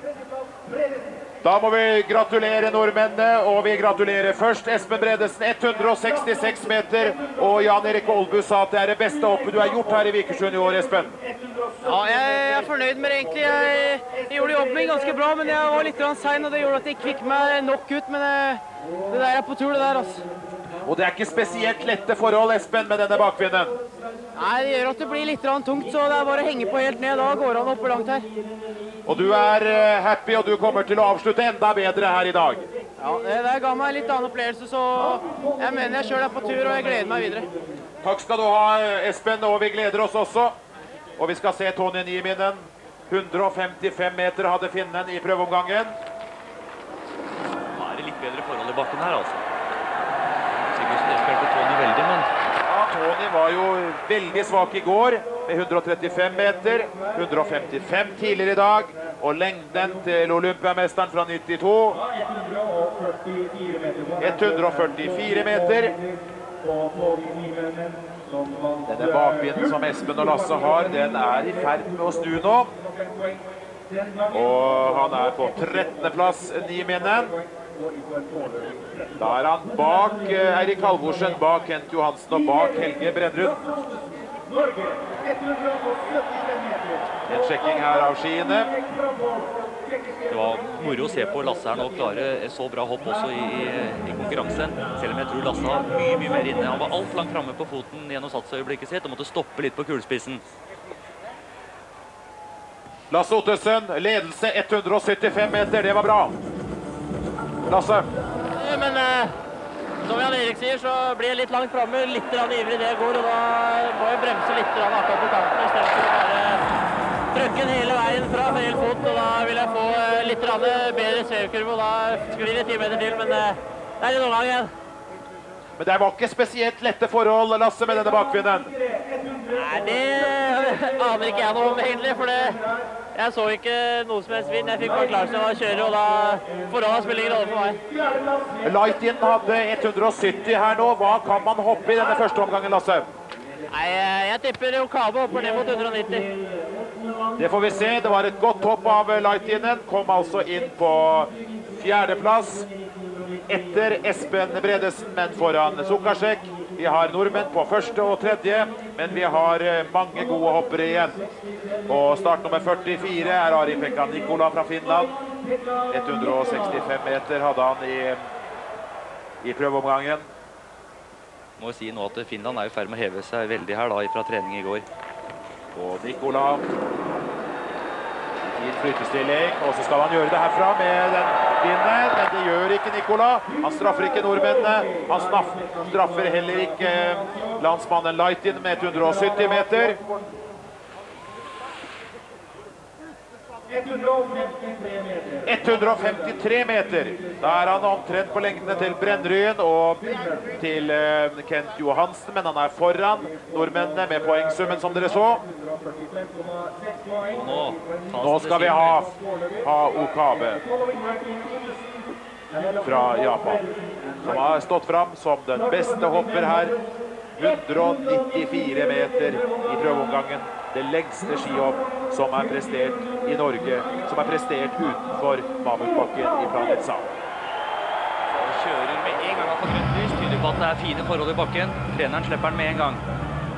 vi gratulere nordmennene, og vi gratulerer først Espen Bredesen, 166 meter, og Jan Erik Olbu sa at det er det beste hoppet du har gjort her i Vikersund i år, Espen. Ja, jeg er fornøyd med det egentlig. Jeg gjorde jobben min ganske bra, men jeg var litt sein, og det gjorde at jeg ikke fikk meg nok ut, men det der er på tur, det der, altså. Og det er ikke spesielt lette forhold, Espen, med denne bakvinden. Nei, det gjør at det blir litt tungt, så det er bare å henge på helt ned, da går han oppe langt her. Og du er happy, og du kommer til å avslutte enda bedre her i dag. Ja, det ga meg en litt annen opplevelse, så jeg mener jeg selv er på tur, og jeg gleder meg videre. Takk skal du ha, Espen, og vi gleder oss også. Og vi skal se Tony Nieminen. 155 meter hadde finnen i prøveomgangen. Da er det litt bedre forhold i bakken her, altså. Sikkert det spilte Tony veldig, men... Ja, Tony var jo veldig svak i går, med 135 meter. 155 tidligere i dag. Og lengden til olympiamesteren fra 92. 144 meter. Denne bakvinden som Espen og Lasse har, den er i ferd med å snu nå. Og han er på 13. plass, Nieminen. Da er han bak Eirik Halvorsen, bak Kent Johansen og bak Helge Brennrud. En sjekking her av skiene. Det var moro å se på Lasse her nå klare så bra hopp også i konkurransen. Selv om jeg tror Lasse har mye mer inne. Han var alt langt framme på foten gjennom satsøyeblikket sitt og måtte stoppe litt på kulspissen. Lasse Ottesen, ledelse 175 meter, det var bra. Lasse. Men som Jan Erik sier, så blir jeg litt langt framme, litt ivrig det jeg går, og da må jeg bremse litt akkurat på kanten, i stedet for å bare trøkke den hele veien fra med hel fot, og da vil jeg få litt bedre svevkurve, og da sklir det 10 meter til, men det er en omgang igjen. Men det var ikke spesielt lette forhold, Lasse, med denne bakvinden. Nei, det aner ikke jeg noe om egentlig, for jeg så ikke noe som helst vind. Jeg fikk bare klare seg å kjøre, og da forholdene spiller ingen rolle for meg. Light-in hadde 170 her nå. Hva kan man hoppe i denne første omgangen, Lasse? Nei, jeg tipper Okabe hopper ned mot 190. Det får vi se. Det var et godt hopp av Light-inen. Kom altså inn på 4. plass. Etter Espen Bredesen, men foran Sukarsek. Vi har nordmenn på 1. og 3., men vi har mange gode hoppere igjen. Og start nummer 44 er Ari-Pekka Nikola fra Finland. 165 meter hadde han i prøveomgangen. Må jo si nå at Finland er i ferd med å heve seg veldig her da, fra trening i går. Og Nikola i flytestilling, og så skal han gjøre det herfra med den vinden, men det gjør ikke Nikola. Han straffer ikke nordmennene, han straffer heller ikke landsmannen Light-in med 170 meter. 153 meter. Da er han omtrent på lengdene til Brennryen og til Kent Johansen, men han er foran nordmennene med poengsummen som dere så. Nå skal vi ha Okabe fra Japan, som har stått fram som den beste hopper her. 194 meter i prøveomgangen. Det lengste skihopp som er prestert i Norge, som er prestert utenfor Mamutbakken i Planica. Kjører med en gang på grønt lys, tyder på at det er fine forhold i bakken. Treneren slipper den med en gang.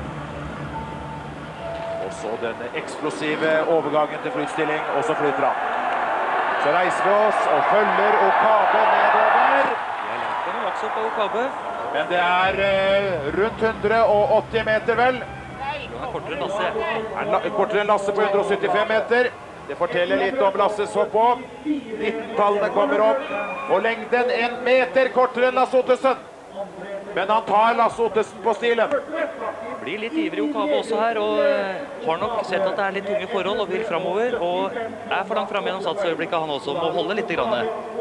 Og så denne eksplosive overgangen til flytstilling, og så flytter han. Så reiser vi oss og følger Okabe nedover. Jeg lengter noe også på Okabe. Men det er rundt 180 meter vel. Han er kortere enn Lasse. Kortere enn Lasse på 175 meter. Det forteller litt om Lasses hopp opp. 19-tallene kommer opp. Og lengden 1 meter kortere enn Lasse Ottesen. Men han tar Lasse Ottesen på stilen. Blir litt ivrig Okabe også her, og har nok sett at det er litt tunge forhold og vil fremover. Og er for langt frem gjennom satsøyeblikket han også. Må holde litt grann.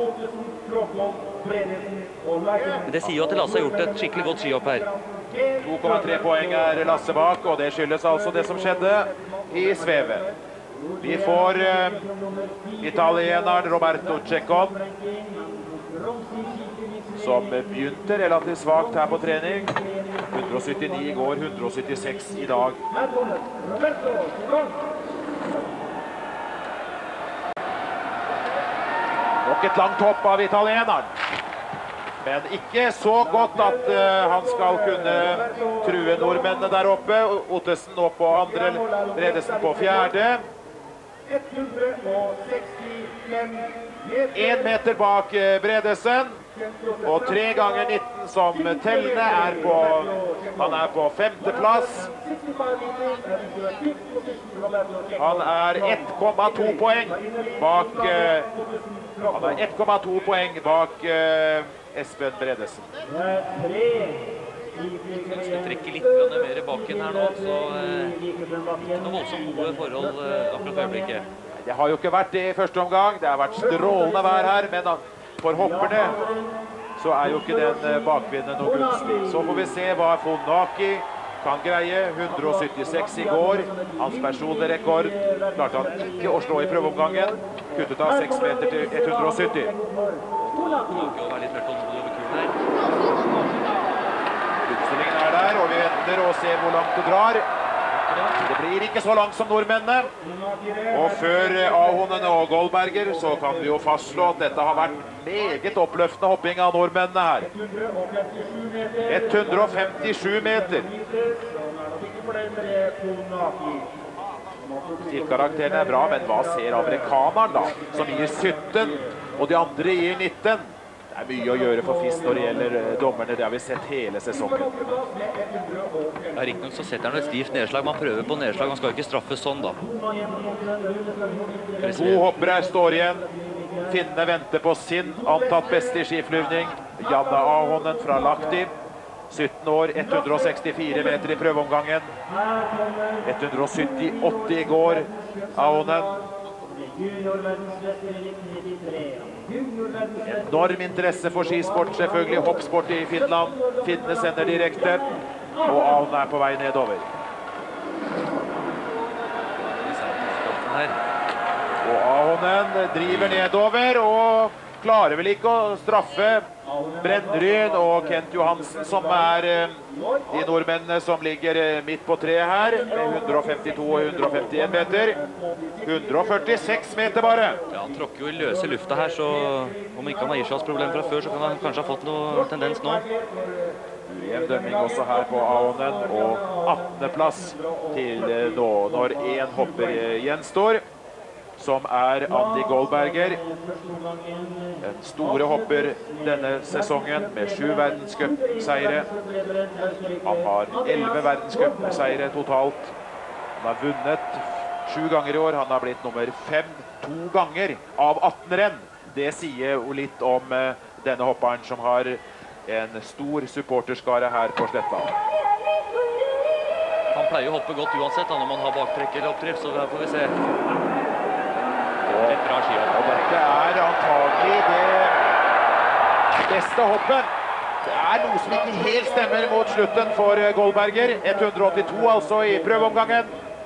Men det sier jo at Lasse har gjort et skikkelig godt skihopp her. 2,3 poeng er Lasse bak, og det skyldes altså det som skjedde i svevet. Vi får italieneren Roberto Ceccon, som begynte relativt svagt her på trening. 179 i går, 176 i dag. Nok et langt hopp av italieneren. Men ikke så godt at han skal kunne true nordmennene der oppe. Ottesen nå på andre, Bredesen på fjerde. 1 meter bak Bredesen. Og 3 ganger 19 som tellende er på, han er på 5. plass. Han er 1,2 poeng bak, han er 1,2 poeng bak Espen Bredesen. Jeg trekker litt mer baken her nå, så ikke noe voldsomt gode forhold akkurat for øyeblikket. Det har jo ikke vært det i første omgang. Det har vært strålende vær her, men for hopperne så er jo ikke den bakvinden noe gunstig. Så får vi se hva Fonaki kan greie. 176 i går. Hans personlige rekord klarte han ikke å slå i prøveomgangen. Kuttet av 6 meter til 170. Fonaki å være litt mer tålmodig over kulen her. Utstillingen er der, og vi venter og ser hvor langt det drar. Det blir ikke så langt som nordmennene. Og før Ahonen og Goldberger så kan vi jo fastslå at dette har vært meget oppløftende hopping av nordmennene her. 157 meter. Stilkarakteren er bra, men hva ser amerikaneren da? Som gir 17, og de andre gir 19. Det er mye å gjøre for FIS når det gjelder dommerne. Det har vi sett hele sesongen. Ja, riktignok så setter han et stivt nedslag. Man prøver på nedslag. Man skal ikke straffes sånn, da. 2 hoppere står igjen. Finnene venter på sin antatt beste i skiflyvning. Janne Ahonen fra Lahti. 17 år, 164 meter i prøveomgangen. 178 i går, Ahonen. Enorm interesse for skisport, selvfølgelig hoppsport i Finland. Finnene sender direkte, og Ahonen er på vei nedover. Og Ahonen driver nedover, og klarer vel ikke å straffe Brennryn og Kent Johansen, som er de nordmennene som ligger midt på treet her, med 152 og 151 meter. 146 meter bare. Ja, han tråkker jo i løse lufta her, så om ikke han har ishalsproblem fra før, så kan han kanskje ha fått noe tendens nå. Ujevn dømming også her på Ahonen, og 18. plass til nå, når en hopper gjenstår, som er Andy Goldberger. En store hopper denne sesongen med 7 verdenscupseiere. Han har 11 verdenscupseiere totalt. Han har vunnet 7 ganger i år. Han har blitt nummer 5 2 ganger av 18 renn. Det sier jo litt om denne hopperen som har en stor supporterskare her på Sletta. Han pleier å hoppe godt uansett når man har baktrekk eller oppdrift, så der får vi se. Et bra skihopp. Og dette er antagelig det beste hoppet. Det er noe som ikke helt stemmer mot slutten for Goldberger. 182 altså i prøveomgangen.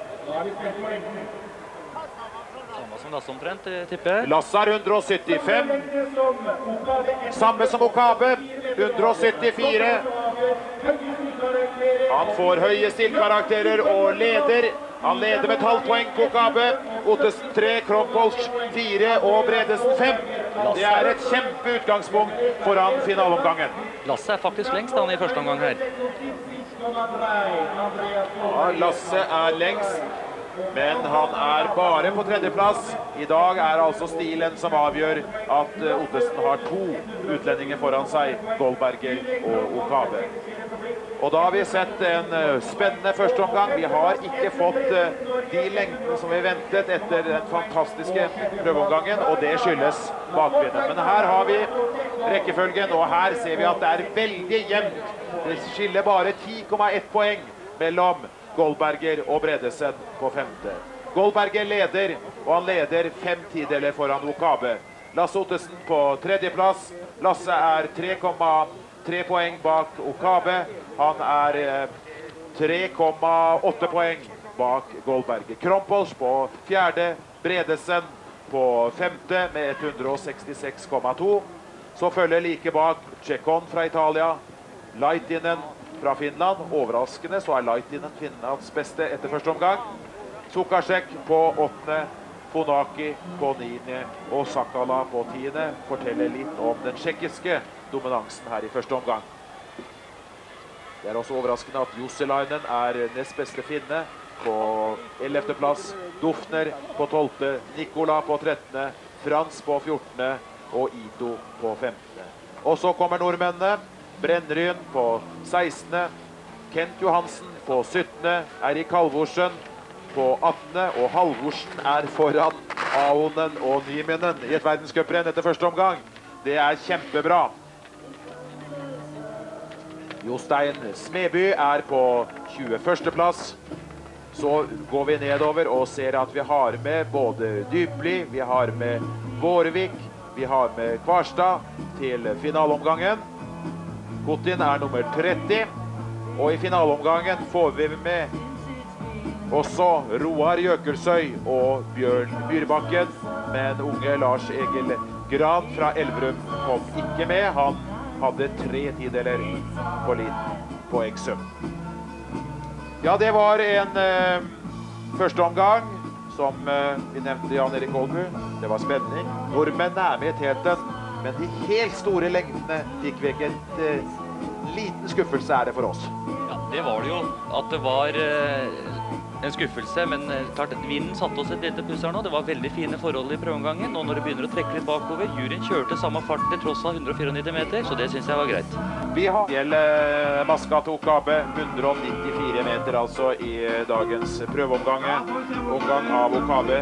Samme som Lasse omtrent, tipper jeg. Lasse er 175. Samme som Okabe. 174. Han får høye stilkarakterer og leder. Han leder med 12 poeng på Okabe. Ottesen 3, Kronpols 4 og Bredesen 5. Det er et kjempeutgangspunkt foran finaleomgangen. Lasse er faktisk lengst han i første omgang her. Ja, Lasse er lengst, men han er bare på 3. plass. I dag er altså stilen som avgjør at Ottesen har 2 utlendinger foran seg, Goldberger og Okabe. Og da har vi sett en spennende første omgang. Vi har ikke fått de lengden som vi ventet etter den fantastiske prøveomgangen, og det skyldes bakvinden. Men her har vi rekkefølgen, og her ser vi at det er veldig jevnt. Det skiller bare 10,1 poeng mellom Goldberger og Bredesen på 5. Goldberger leder, og han leder 5 tideler foran Okabe. Lasse Ottesen på 3. plass. Lasse er 3,3 poeng bak Okabe. Han er 3,8 poeng bak Goldberger. Kronpols på 4. Bredesen på 5. med 166,2. Så følger like bak Tjekon fra Italia. Laitinen fra Finland. Overraskende så er Laitinen Finlands beste etter første omgang. Sukasek på 8. Fonaki på 9. og Sakala på 10. forteller litt om den tsjekkiske dominansen her i første omgang. Det er også overraskende at Jusselainen er nest beste finne på 11. plass. Dufner på 12. Nikola på 13. Frans på 14. og Ito på 15. Og så kommer nordmennene. Brennryn på 16. Kent Johansen på 17. Erik Halvorsen på 18. og Halvorsen er foran Aonen og Nieminen i et verdenscuprenn etter første omgang. Det er kjempebra. Jostein Smeby er på 21. plass. Så går vi nedover og ser at vi har med både Dybli, vi har med Vårvik, vi har med Kvarstad til finaleomgangen. Putin er nummer 30, og i finaleomgangen får vi med også Roar Jøkelsøy og Bjørn Myrbakken, men unge Lars Egil Gran fra Elverum kom ikke med. Han hadde 3 tideler på poengsum. Ja, det var en første omgang, som vi nevnte Jan Erik Aalbu. Det var spenning. Nordmenn er med i teten, men de helt store lengdene fikk vi ikke. En liten skuffelse er det for oss. Ja, det var det jo. At det var en skuffelse, men klart vinden satte oss et lite puss her nå. Det var veldig fine forhold i prøveomgangen, og når det begynner å trekke litt bakover, juryen kjørte samme fart til tross av 194 meter, så det synes jeg var greit. Vi har Maskat OKB, 194 meter altså i dagens prøveomgang av OKB,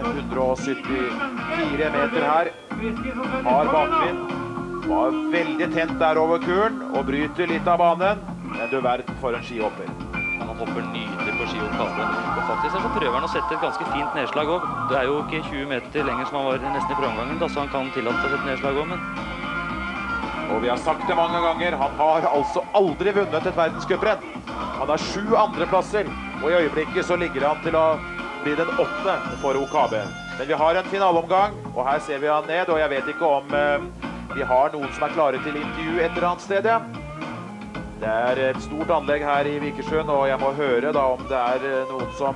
174 meter her. Har bakvind, var veldig tent der over kuren og bryter litt av banen, men du verden for en skihopper. Han hopper nydelig på ski OKB, og faktisk så prøver han å sette et ganske fint nedslag også. Det er jo ikke 20 meter lenger som han var nesten i prøveomgangen, da, så han kan tillate seg et nedslag også, men... Og vi har sagt det mange ganger, han har altså aldri vunnet et verdenscuprenn. Han har 7 andreplasser, og i øyeblikket så ligger han til å bli den 8. for OKB. Men vi har en finaleomgang, og her ser vi han ned, og jeg vet ikke om vi har noen som er klare til intervju et eller annet sted, ja. Det er et stort anlegg her i Vikersund, og jeg må høre da om det er noen som...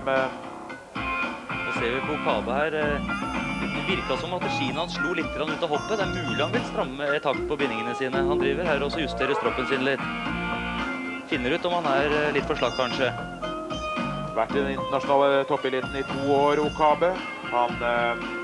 Nå ser vi på OKB her. Det virket som at skien han slo litt ut av hoppet. Det er mulig han vil stramme takt på bindingene sine. Han driver her og justerer stroppen sin litt. Finner ut om han er litt for slakk, kanskje. Vært i den internasjonale toppeliten i 2 år, OKB. Han